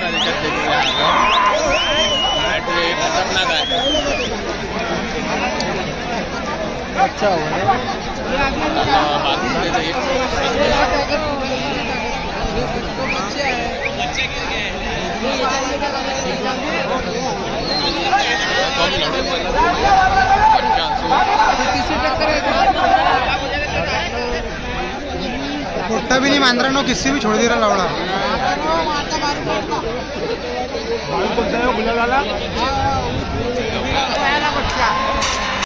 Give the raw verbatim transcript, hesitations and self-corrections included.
सारी चलते खतरनाक है। अच्छा हुआ पोट्टा भी नहीं मान रहा नो, किसी भी छोड़ दे रहा लवड़ा।